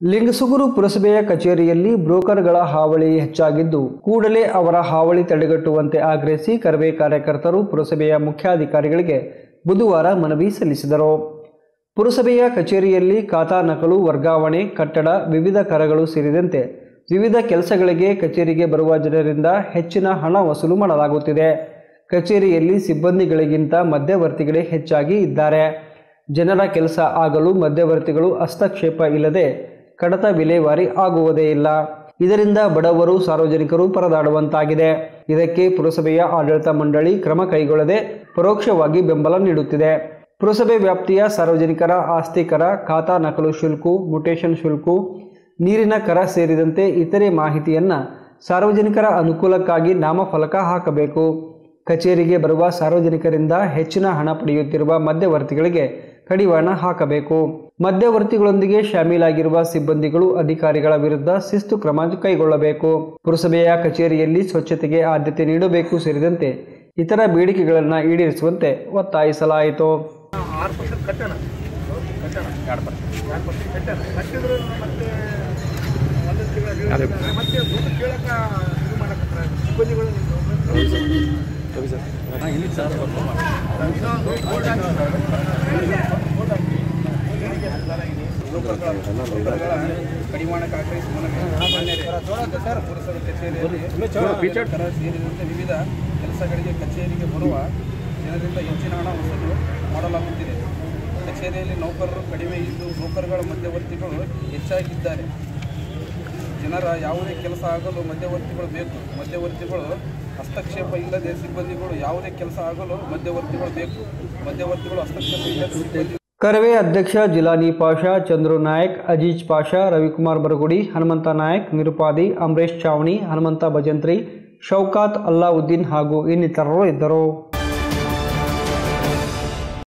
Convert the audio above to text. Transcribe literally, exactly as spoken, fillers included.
ಲಿಂಗಸುಗೂರು ಪುರಸಭೆಯ ಕಚೇರಿಯಲ್ಲಿ ಬ್ರೋಕರ್ಗಳ ಹಾವಳಿ ಹೆಚ್ಚಾಗಿದ್ದು ಕೂಡಲೇ ಅವರ ಹಾವಳಿ ತಡೆಗಟ್ಟುವಂತೆ ಆಗ್ರಹಿಸಿ ಕರವೇ ಕಾರ್ಯಕರ್ತರು ಪುರಸಭೆಯ ಮುಖ್ಯಾಧಿಕಾರಿಗಳಿಗೆ ಬುಧವಾರ ಮನವಿ ಸಲ್ಲಿಸಿದರು. ಪುರಸಭೆಯ ಕಚೇರಿಯಲ್ಲಿ ಖಾತಾ ನಕಲು, ವರ್ಗಾವಣೆ, ಕಟ್ಟಡ, ವಿವಿಧ ಕರಗಳು ಸೇರಿದಂತೆ ವಿವಿಧ ಕೆಲಸಗಳಿಗೆ ಕಚೇರಿಗೆ ಬರುವ ಜನರಿಂದ ಹೆಚ್ಚಿನ ಹಣ ವಸೂಲು ಮಾಡಲಾಗುತ್ತಿದೆ. ಕಚೇರಿಯಲ್ಲಿ ಸಿಬ್ಬಂದಿಗಳಿಗಿಂತ ಮಧ್ಯವರ್ತಿಗಳೇ ಹೆಚ್ಚಾಗಿ ಇದ್ದಾರೆ. ಜನರ ಕೆಲಸ ಆಗಲು ಮಧ್ಯವರ್ತಿಗಳು ಹಸ್ತಕ್ಷೇಪ ಇಲ್ಲದೆ ಕಡತ ವಿಲೇವಾರಿ ಆಗುವುದೇ ಇಲ್ಲ. ಇದರಿಂದ ಬಡವರು, ಸಾರ್ವಜನಿಕರು ಪರದಾಡುವಂತಾಗಿದೆ. ಇದಕ್ಕೆ ಪುರಸಭೆಯ ಆಡಳಿತ ಮಂಡಳಿ ಕ್ರಮ ಕೈಗೊಳ್ಳದೆ ಪರೋಕ್ಷವಾಗಿ ಬೆಂಬಲ ನೀಡುತ್ತಿದೆ. ಪುರಸಭೆ ವ್ಯಾಪ್ತಿಯ ಸಾರ್ವಜನಿಕರ ಆಸ್ತಿ ಕರ, ಖಾತಾ ನಕಲು ಶುಲ್ಕ, ಮ್ಯೂಟೇಷನ್ ಶುಲ್ಕ, ನೀರಿನ ಕರ ಸೇರಿದಂತೆ ಇತರೆ ಮಾಹಿತಿಯನ್ನು ಸಾರ್ವಜನಿಕರ ಅನುಕೂಲಕ್ಕಾಗಿ ನಾಮಫಲಕ ಹಾಕಬೇಕು. ಕಚೇರಿಗೆ ಬರುವ ಸಾರ್ವಜನಿಕರಿಂದ ಹೆಚ್ಚಿನ ಹಣ ಪಡೆಯುತ್ತಿರುವ ಮಧ್ಯವರ್ತಿಗಳಿಗೆ ಕಡಿವಾಣ ಹಾಕಬೇಕು. ಮಧ್ಯವರ್ತಿಗಳೊಂದಿಗೆ ಶಾಮೀಲಾಗಿರುವ ಸಿಬ್ಬಂದಿಗಳು, ಅಧಿಕಾರಿಗಳ ವಿರುದ್ಧ ಶಿಸ್ತು ಕ್ರಮ ಕೈಗೊಳ್ಳಬೇಕು. ಪುರಸಭೆಯ ಕಚೇರಿಯಲ್ಲಿ ಸ್ವಚ್ಛತೆಗೆ ಆದ್ಯತೆ ನೀಡಬೇಕು ಸೇರಿದಂತೆ ಇತರ ಬೇಡಿಕೆಗಳನ್ನು ಈಡೇರಿಸುವಂತೆ ಒತ್ತಾಯಿಸಲಾಯಿತು. ಕಡಿವಾಣಕ್ಕೆ ಆಗ್ರಹಿಸಿ ಪುರಸಭೆ ಕಚೇರಿಯಲ್ಲಿ ಸೇರಿದಂತೆ ವಿವಿಧ ಕೆಲಸಗಳಿಗೆ ಕಚೇರಿಗೆ ಬರುವ ಜನರಿಂದ ಹೆಚ್ಚಿನ ಹಣ ವಸೂಲು ಮಾಡಲಾಗುತ್ತಿದೆ. ಕಚೇರಿಯಲ್ಲಿ ನೌಕರರು ಕಡಿಮೆ ಇದ್ದು ನೌಕರಗಳ ಮಧ್ಯವರ್ತಿಗಳು ಹೆಚ್ಚಾಗಿದ್ದಾರೆ. ಜನರ ಯಾವುದೇ ಕೆಲಸ ಆಗಲು ಮಧ್ಯವರ್ತಿಗಳು ಬೇಕು. ಮಧ್ಯವರ್ತಿಗಳು ಹಸ್ತಕ್ಷೇಪ ಇಲ್ಲದೆ ಸಿಬ್ಬಂದಿಗಳು ಯಾವುದೇ ಕೆಲಸ ಆಗಲು ಮಧ್ಯವರ್ತಿಗಳು ಬೇಕು. ಮಧ್ಯವರ್ತಿಗಳು ಹಸ್ತಕ್ಷೇಪ ಇಲ್ಲದೆ ಸಿಬ್ಬಂದಿ. ಕರವೇ ಅಧ್ಯಕ್ಷ ಜಿಲಾನಿ ಪಾಷಾ, ಚಂದ್ರು ನಾಯಕ್, ಅಜೀಜ್ ಪಾಷಾ, ರವಿಕುಮಾರ್ ಬರಗುಡಿ, ಹನುಮಂತ ನಾಯಕ್, ನಿರುಪಾದಿ, ಅಮರೇಶ್ ಚಾವಣಿ, ಹನುಮಂತ ಭಜಂತ್ರಿ, ಶೌಕಾತ್ ಅಲ್ಲಾವುದ್ದೀನ್ ಹಾಗೂ ಇನ್ನಿತರರು ಇದ್ದರು.